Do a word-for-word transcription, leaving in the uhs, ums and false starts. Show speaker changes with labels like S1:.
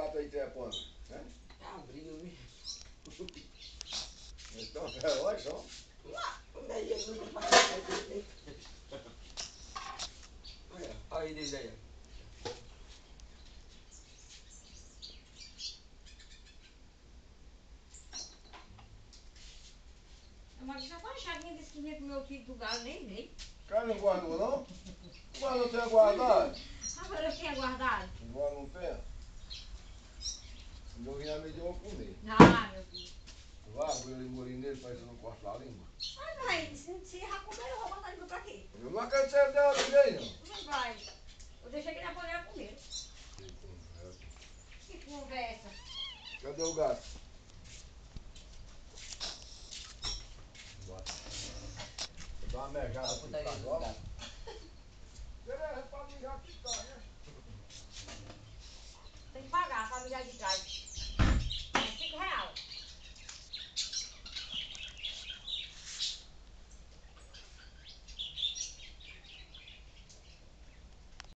S1: gato aí trepando? Né?
S2: É uma briga, viu?
S1: Então, é hoje só.
S2: Olha, olha aí desde aí.
S3: Mas já foi a chavinha desse que vinha com o meu filho do galo, nem veio.
S1: Cara, não guardou não? Mas não tem guardado?
S3: Agora eu tinha guardado.
S1: Agora não tem? Então vinha me deu uma comer.
S3: Ah, meu filho.
S1: Vai, vou ele engolir nele para isso não cortar a língua.
S3: Ai, vai, se, se já comer, eu vou botar a língua pra quê?
S1: Eu não quero ser dela ninguém, não.
S3: Não vai. Eu deixei que ele ia poder comer. Que conversa.
S1: Cadê o gato? Bota. Dá uma mejada aqui, tá agora? Beleza, pode ligar aqui, tá, né?
S3: Tem que pagar pra ligar de trás.